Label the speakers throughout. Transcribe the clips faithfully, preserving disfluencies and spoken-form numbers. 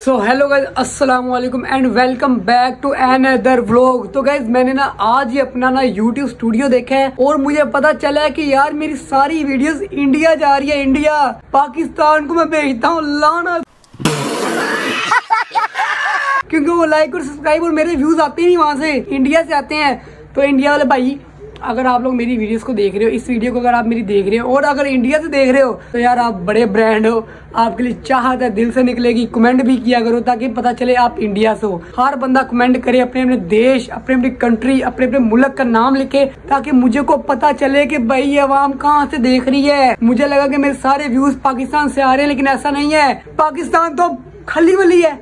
Speaker 1: So hello guys, अस्सलाम वालेकुम and welcome back to another vlog. तो guys मैंने ना आज ही अपना ना यूट्यूब स्टूडियो देखा है और मुझे पता चला है कि यार मेरी सारी वीडियोस इंडिया जा रही है। इंडिया पाकिस्तान को मैं भेजता हूँ लाना क्योंकि वो लाइक और सब्सक्राइब और मेरे व्यूज आते ही नहीं वहां से, इंडिया से आते हैं। तो इंडिया वाले भाई, अगर आप लोग मेरी वीडियोस को देख रहे हो, इस वीडियो को अगर आप मेरी देख रहे हो और अगर इंडिया से देख रहे हो तो यार आप बड़े ब्रांड हो, आपके लिए चाहत है दिल से निकलेगी। कमेंट भी किया करो ताकि पता चले आप इंडिया से हो। हर बंदा कमेंट करे, अपने अपने देश, अपने अपनी कंट्री, अपने अपने मुल्क का नाम लिखे ताकि मुझे को पता चले कि भाई ये अवाम कहाँ से देख रही है। मुझे लगा कि मेरे सारे व्यूज पाकिस्तान से आ रहे हैं, लेकिन ऐसा नहीं है। पाकिस्तान तो खली वली है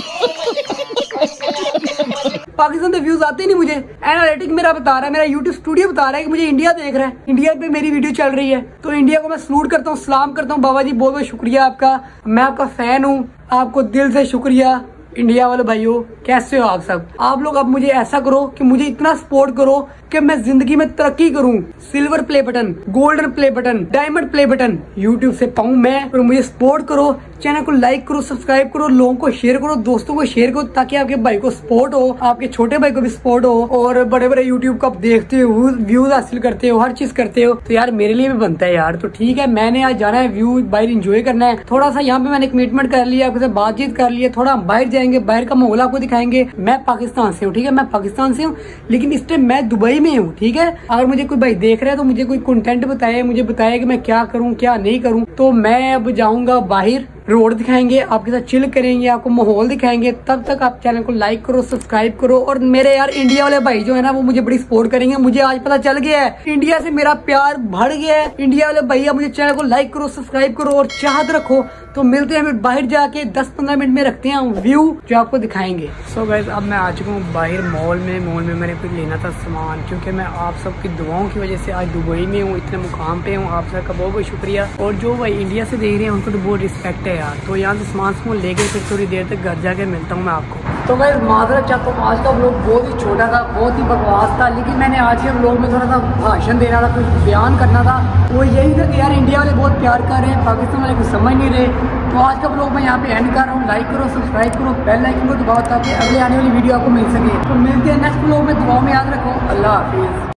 Speaker 1: पाकिस्तान से व्यूज आते नहीं। मुझे एनालिटिक मेरा बता रहा है, मेरा यूट्यूब स्टूडियो बता रहा है कि मुझे इंडिया देख रहा है, इंडिया पे मेरी वीडियो चल रही है। तो इंडिया को मैं सलूट करता हूँ, सलाम करता हूँ। बाबा जी बहुत बहुत शुक्रिया आपका, मैं आपका फैन हूँ, आपको दिल से शुक्रिया। इंडिया वाले भाइयों कैसे हो आप सब? आप लोग अब मुझे ऐसा करो कि मुझे इतना सपोर्ट करो कि मैं जिंदगी में तरक्की करूं। Silver play button, golden play button, diamond play button YouTube से पाऊं मैं। और मुझे सपोर्ट करो, चैनल को लाइक करो, सब्सक्राइब करो, लोगों को शेयर करो, दोस्तों को शेयर करो ताकि आपके भाई को सपोर्ट हो, आपके छोटे भाई को भी सपोर्ट हो। और बड़े बड़े यूट्यूब को आप देखते हो, व्यूज हासिल करते हो, हर चीज करते हो, तो यार मेरे लिए भी बनता है यार। तो ठीक है, मैंने आज जाना है व्यू बाहर इंजॉय करना है। थोड़ा सा यहाँ पे मैंने कमिटमेंट कर लिया, आपसे बातचीत कर ली है, थोड़ा हम बाहर जाएंगे, बाहर का माहौल आपको दिखाएंगे। मैं पाकिस्तान से हूँ, ठीक है, मैं पाकिस्तान से हूँ, लेकिन इस टाइम मैं दुबई में हूँ, ठीक है। अगर मुझे कोई भाई देख रहा है तो मुझे कोई कंटेंट बताए, मुझे बताए कि मैं क्या करूँ क्या नहीं करूँ। तो मैं अब जाऊंगा बाहर, रोड दिखाएंगे, आपके साथ चिल करेंगे, आपको माहौल दिखाएंगे। तब तक आप चैनल को लाइक करो, सब्सक्राइब करो। और मेरे यार इंडिया वाले भाई जो है ना, वो मुझे बड़ी सपोर्ट करेंगे। मुझे आज पता चल गया है, इंडिया से मेरा प्यार बढ़ गया है। इंडिया वाले भैया मुझे चैनल को लाइक करो, सब्सक्राइब करो और चाहत रखो। तो मिलते हैं हम बाहर जाके, दस पंद्रह मिनट में रखते हैं व्यू जो आपको दिखाएंगे। सो गाइस, अब मैं आ चुका हूँ बाहर मॉल में। मॉल में मैंने कुछ लेना था सामान, क्योंकि मैं आप सबकी दुआओं की वजह से आज दुबई में हूँ, इतने मुकाम पे हूँ। आप सबका बहुत बहुत शुक्रिया। और जो भाई इंडिया से देख रहे हैं उनको तो बहुत रिस्पेक्ट है यार। तो यहाँ से सामान सामान लेके फिर थोड़ी देर तक घर जाके मिलता हूँ मैं आपको। तो मैं माजरत चाहता हूँ, आज का व्लॉग बहुत ही छोटा था, बहुत ही बकवास था, लेकिन मैंने आज के व्लॉग में थोड़ा सा भाषण देना था, कुछ बयान करना था। वो यही था कि यार इंडिया वाले बहुत प्यार कर रहे हैं, पाकिस्तान वाले कुछ समझ नहीं रहे। तो आज का व्लॉग मैं यहाँ पे एंड कर रहा हूँ। लाइक करो, सब्सक्राइब करो, बेल आइकन को दबाओ ताकि अगले आने वाली वीडियो आपको मिल सके। तो मिलते हैं नेक्स्ट व्लॉग में, दुआओं में याद रखो। अल्लाह हाफिज़।